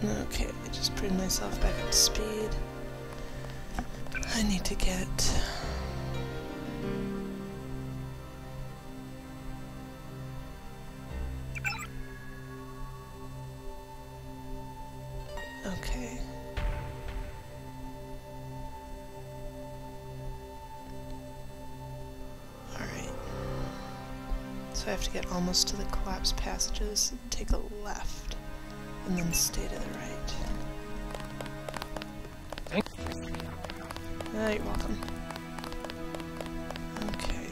Okay, just bring myself back up to speed. I need to get... Okay. Alright. So I have to get almost to the collapsed passages, take a left, and then stay to the right. You're welcome. Okay.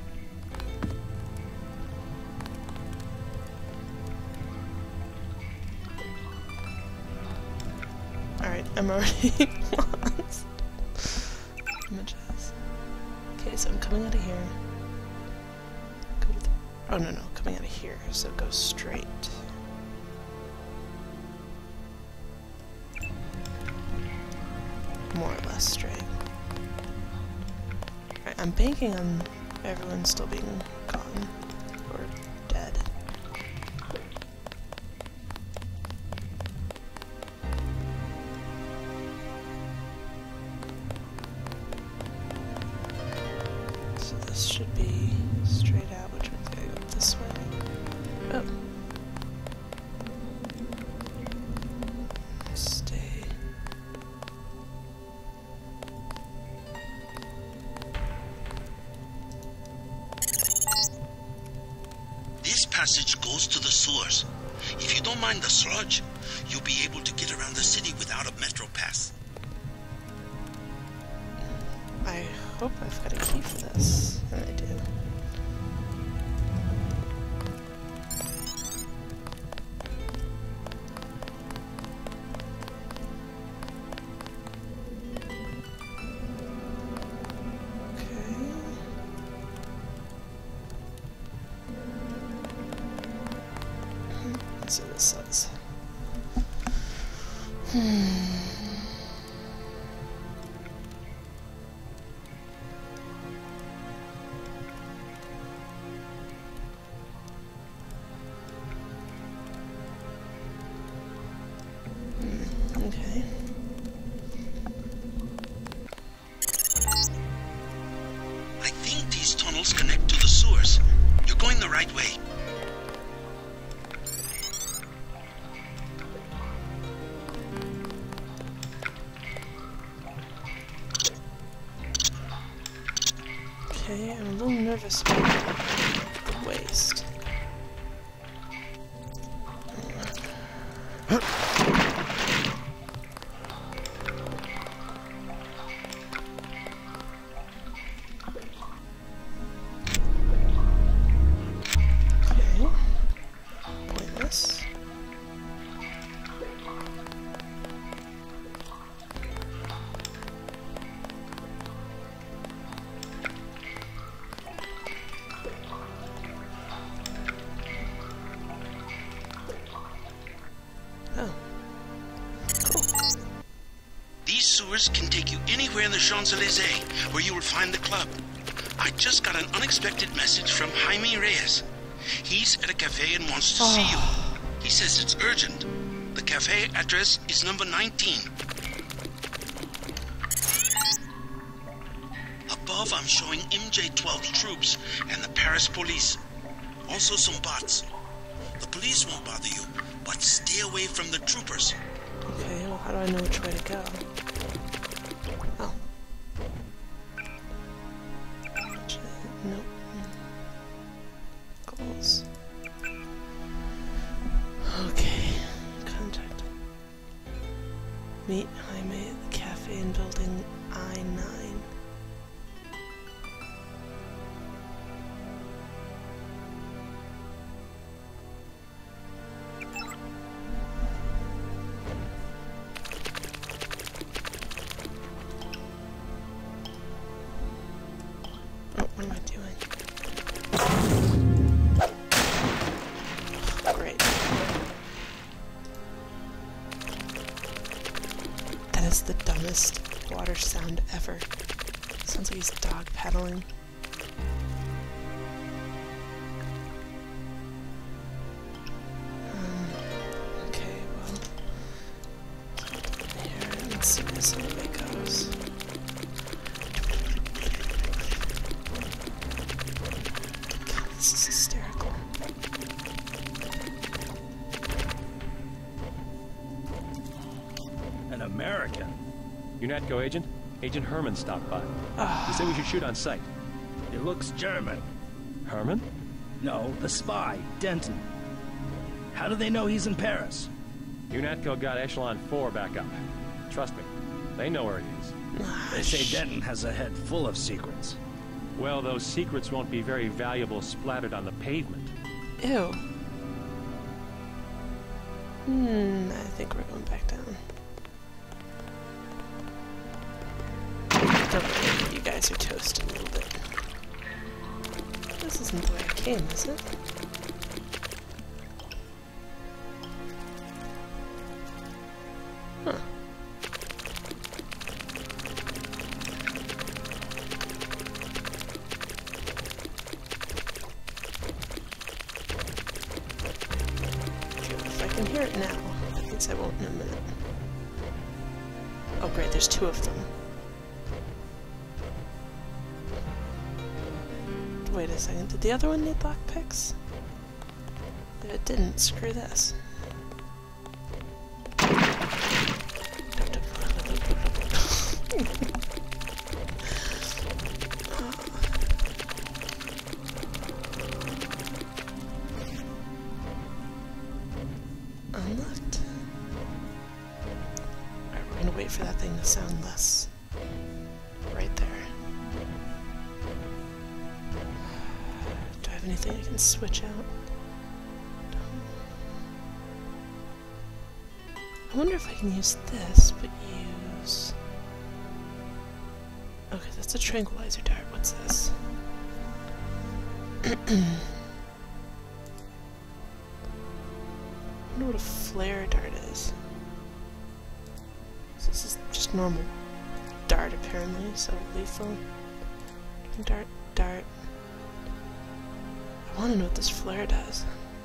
Alright, I'm already lost. Images. Okay, so I'm coming out of here. Go to the... Oh, no, coming out of here, so go straight. More or less straight. Right, I'm banking on everyone still being gone or dead. So this should be straight out, which means I gotta go this way. Oh. Stay. This passage goes to the sewers. If you don't mind the sludge, you'll be able to get around the city without a metro pass. I hope I've got a key for this. And I do. So this says. Okay. I think these tunnels connect to the sewers. You're going the right way. Okay, I'm a little nervous about the waste. Okay. Pointless. Oh. Cool. These sewers can take you anywhere in the Champs-Élysées, where you will find the club. I just got an unexpected message from Jaime Reyes. He's at a cafe and wants to see you. He says it's urgent. The cafe address is number 19. Above, I'm showing MJ-12 troops and the Paris police. Also some bots. The police won't bother you, but stay away from the troopers. Okay, well, how do I know which way to go? Oh. Nope. Goals. Okay. Contact. Meet Jaime at the cafe in building I-9. Oh, what am I doing? Great. That is the dumbest water sound ever. Sounds like he's dog paddling. Okay, well, UNATCO agent? Agent Herman stopped by. He said we should shoot on sight. It looks German. Herman? No, the spy, Denton. How do they know he's in Paris? UNATCO got Echelon 4 back up. Trust me, they know where he is. They say Denton has a head full of secrets. Well, those secrets won't be very valuable splattered on the pavement. Ew. I think we're going back down. Don't worry, you guys are toasted a little bit. This isn't the way I came, is it? Huh. If I can hear it now, that means I won't in a minute. Oh great, there's two of them. Wait a second, did the other one need lockpicks? If it didn't, screw this. Unlocked. Alright, we're gonna wait for that thing to sound less. Right there. Do I have anything I can switch out? I wonder if I can use this, but use... Okay, that's a tranquilizer dart. What's this? I wonder what a flare dart is. So this is just normal dart, apparently, so lethal. Dart, dart. I want to know what this flare does.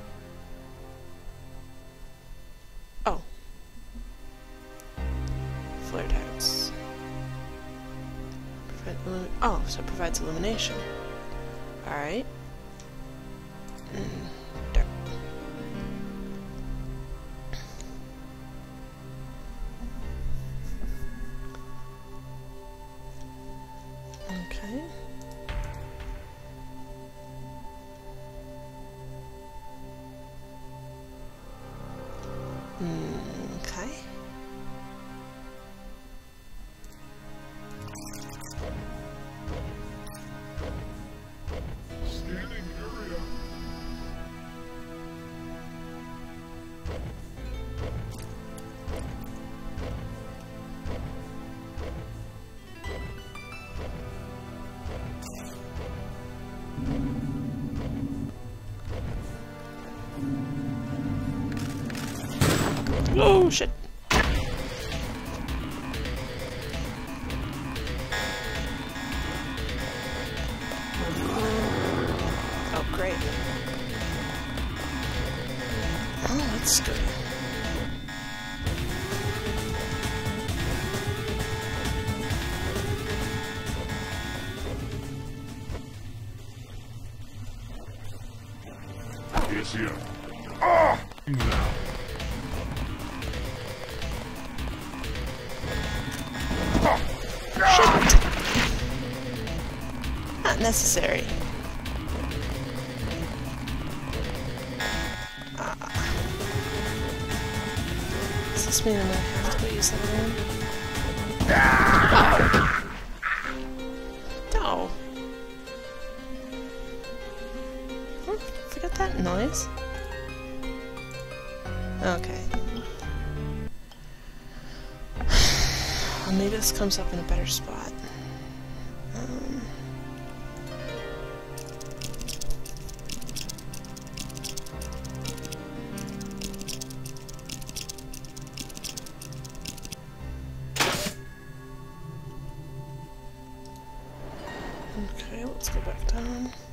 Oh. Flare darts. Oh, so it provides illumination. Alright. Dart. Okay. Okay. Scanning area. Oh shit. Oh great. Oh, that's good. Yes, here. Ah! Now. Shit! Not necessary. Does this mean I'm gonna have to go use that again? No! Oh, forgot that noise. Okay. Well, maybe this comes up in a better spot. Okay, let's go back down.